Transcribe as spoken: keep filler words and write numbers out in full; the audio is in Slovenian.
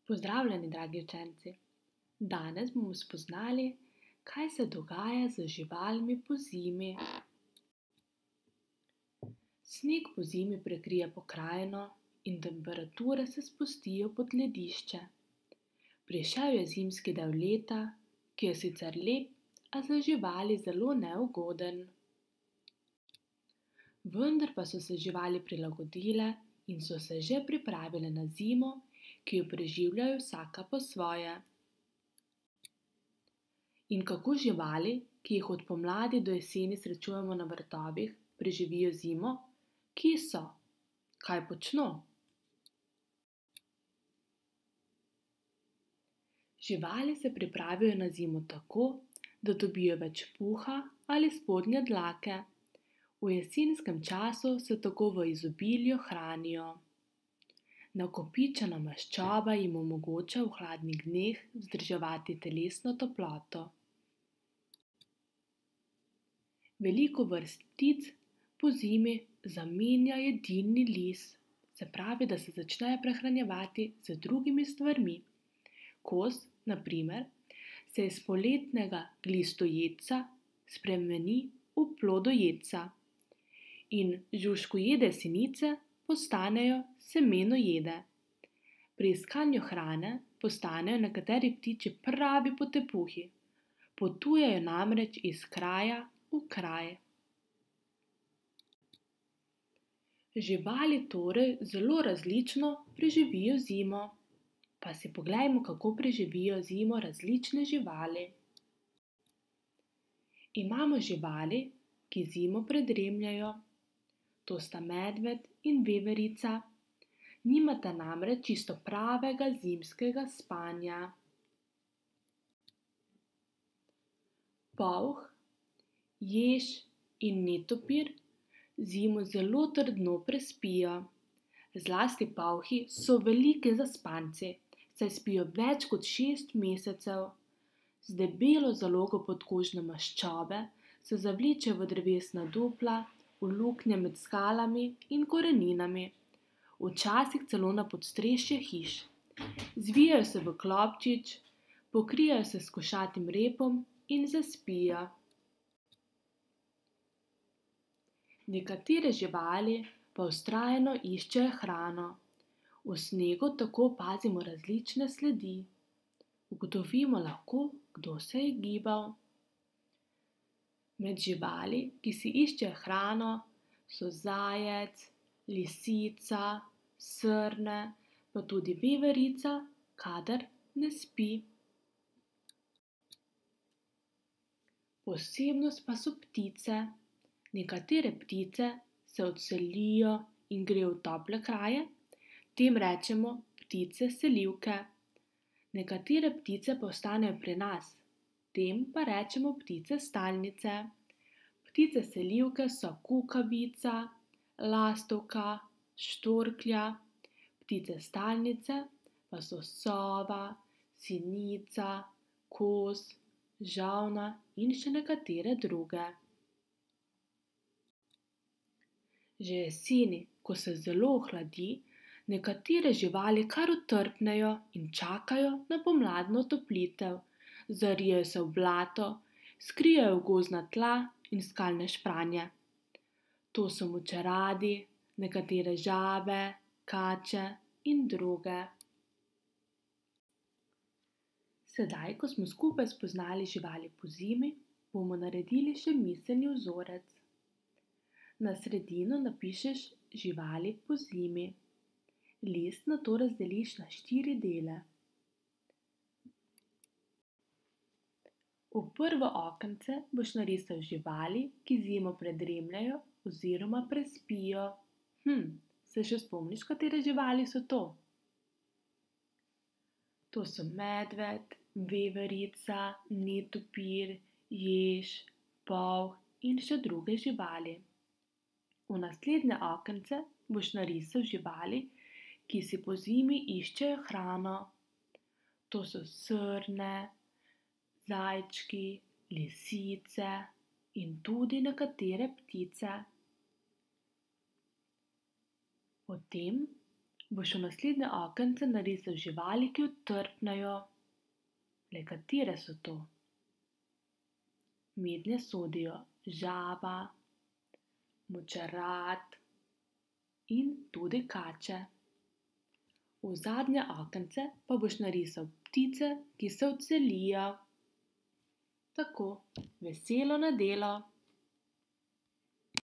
Pozdravljeni, dragi učenci! Danes bomo spoznali, kaj se dogaja z živalmi pozimi. Sneg pozimi prekrije pokrajino in temperature se spustijo pod ledišče. Prišel je zimski del leta, ki je sicer lep, a za živali zelo neugoden. Vendar pa so se živali prilagodile in so se že pripravile na zimo, ki jo preživljajo vsaka po svoje. In kako živali, ki jih od pomladi do jeseni srečujemo na vrtovih, preživijo zimo? Kje so? Kaj počno? Živali se pripravijo na zimo tako, da dobijo več puha ali spodnje dlake. V jesenskem času se tako v izobilju hranijo. Nakopičena maščoba jim omogoča v hladnih dneh vzdrževati telesno toploto. Veliko vrst ptic pozimi zamenja jedilni list, se pravi, da se začnejo prehranjevati z drugimi stvarmi. Kos, na primer, se iz poletnega glistojedca spremeni v plodojedca in žužhkojede sinice postanejo semenojede. Pri iskanju hrane postanejo nekateri ptiči pravi potepuhi. Potujejo namreč iz kraja v kraj. Živali torej zelo različno preživijo zimo. Pa si poglejmo, kako preživijo zimo različne živali. Imamo živali, ki zimo predremljajo. To sta medved in veverica. Nimata namreč čisto pravega zimskega spanja. Polh, jež in netopir zimo zelo trdno prespijo. Zlasti polhi so veliki zaspanci, saj spijo več kot šest mesecev. Z debelo zalogo podkožne maščobe se zavlečejo v drevesna dupla, v luknje med skalami in koreninami, včasih celo na podstrešje hiš. Zvijajo se v klobčič, pokrijejo se s košatim repom in zaspijo. Nekatere živali pa vztrajno iščejo hrano. V snegu tako opazimo različne sledi. Ugotovimo lahko, kdo se je gibal. Med živali, ki si iščejo hrano, so zajec, lisica, srne, pa tudi veverica, kadar ne spi. Posebnost pa so ptice. Nekatere ptice se odselijo in grejo v tople kraje, tem rečemo ptice selivke. Nekatere ptice pa ostanejo pri nas, tem pa rečemo ptice stalnice. Ptice selivke so kukavica, lastovka, štorklja, ptice stalnice pa so sova, sinica, kos, žolna in še nekatere druge. Že jeseni, ko se zelo ohladi, nekatere živali kar otrpnejo in čakajo na pomladno otoplitev. Zarijejo se v blato, skrijejo v gozdna tla in skalne špranje. To so močeradi, nekatere žabe, kače in druge. Sedaj, ko smo skupaj spoznali živali pozimi, bomo naredili še miselni vzorec. Na sredino napišeš živali pozimi. List nato razdeliš na štiri dele. V prvo okence boš narisal živali, ki zimo predremljajo oziroma prespijo. Hm, se še spomniš, katere živali so to? To so medved, veverica, netopir, jež, polh in še druge živali. V naslednje okence boš narisal živali, ki si pozimi iščejo hrano. To so srne, zajčki, lisice in tudi nekatere ptice. Potem boš v naslednje okence narisal živali, ki utrpnejo. Le katere so to? Mednje sodijo žaba, močerad in tudi kače. V zadnje okence pa boš narisal ptice, ki se odselijo. Tako, veselo na delo!